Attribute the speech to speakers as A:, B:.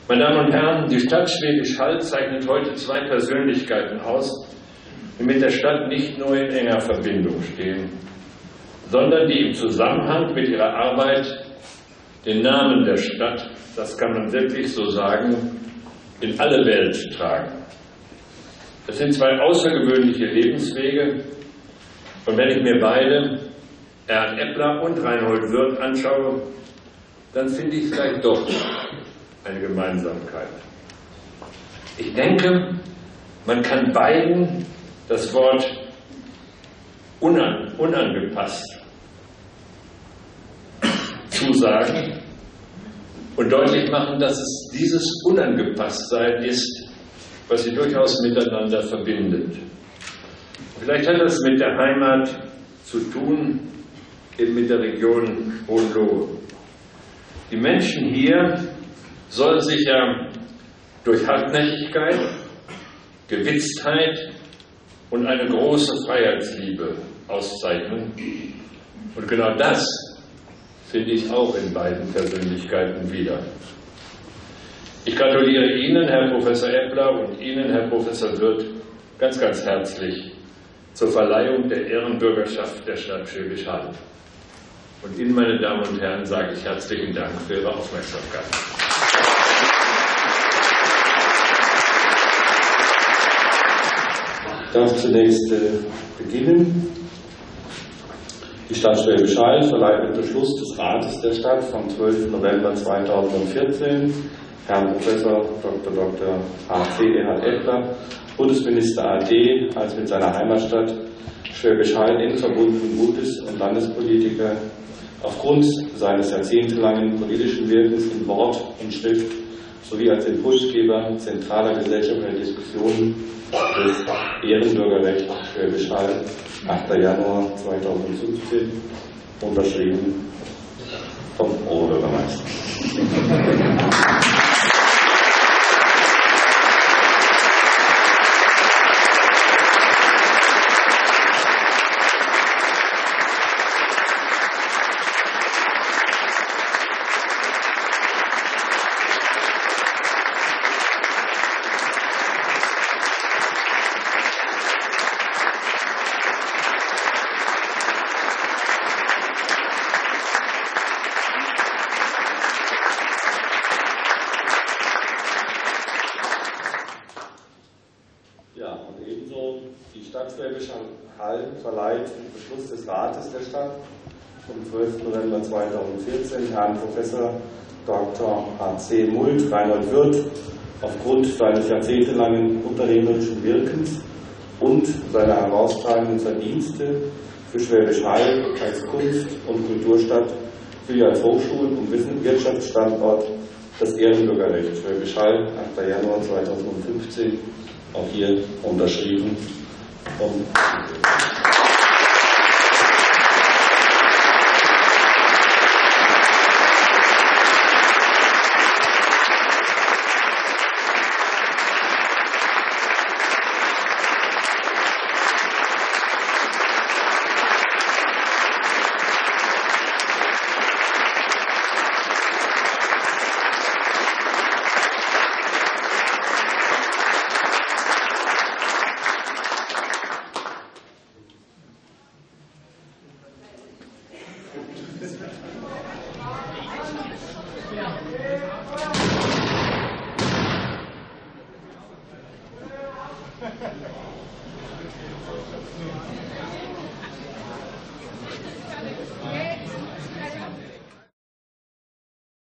A: Meine Damen und Herren, die Stadt Schwäbisch Hall zeichnet heute zwei Persönlichkeiten aus, die mit der Stadt nicht nur in enger Verbindung stehen, sondern die im Zusammenhang mit ihrer Arbeit den Namen der Stadt, das kann man wirklich so sagen, in alle Welt tragen. Das sind zwei außergewöhnliche Lebenswege, und wenn ich mir beide, Erhard Eppler und Reinhold Wirth, anschaue, dann finde ich vielleicht doch eine Gemeinsamkeit. Ich denke, man kann beiden das Wort unangepasst zusagen und deutlich machen, dass es dieses Unangepasstsein ist, was sie durchaus miteinander verbindet. Vielleicht hat das mit der Heimat zu tun, eben mit der Region Hohenlohe. Die Menschen hier sollen sich ja durch Hartnäckigkeit, Gewitztheit und eine große Freiheitsliebe auszeichnen. Und genau das finde ich auch in beiden Persönlichkeiten wieder. Ich gratuliere Ihnen, Herr Professor Eppler, und Ihnen, Herr Professor Wirth, ganz, ganz herzlich zur Verleihung der Ehrenbürgerschaft der Stadt Schwäbisch Hall. Und Ihnen, meine Damen und Herren, sage ich herzlichen Dank für Ihre Aufmerksamkeit.
B: Ich darf zunächst beginnen. Die Stadt Schwäbisch Hall verleiht mit Beschluss des Rates der Stadt vom 12. November 2014 Herrn Professor Dr. H.C. Erhard Eppler, Bundesminister AD, als mit seiner Heimatstadt Schwäbisch Hall eng verbundenen Bundes- und Landespolitiker aufgrund seines jahrzehntelangen politischen Wirkens in Wort und Schrift sowie als Impulsgeber zentraler gesellschaftlicher Diskussionen des Ehrenbürgerrechts Schwäbisch Hall, 8. Januar 2015, unterschrieben vom Oberbürgermeister. Schwäbisch Hall verleiht mit Beschluss des Rates der Stadt vom 12. November 2014 Herrn Professor Dr. H.C. Mult, Reinhold Wirth, aufgrund seines jahrzehntelangen unternehmerischen Wirkens und seiner herausragenden Verdienste für Schwäbisch Hall als Kunst- und Kulturstadt sowie als Hochschul- und Wirtschaftsstandort das Ehrenbürgerrecht Schwäbisch Hall, 8. Januar 2015, auch hier unterschrieben.
C: Ja.